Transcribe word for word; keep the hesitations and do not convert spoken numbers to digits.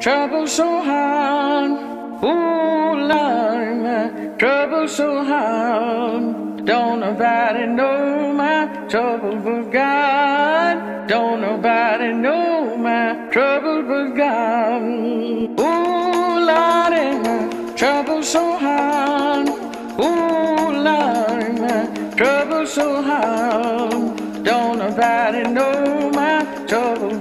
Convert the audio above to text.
trouble so hard. Ooh, Lord, my trouble so hard. Don't nobody know my trouble but God. Don't nobody know my trouble but God. Ooh, Lord, my trouble so hard. Ooh, Lord, my trouble so hard. Don't nobody know my trouble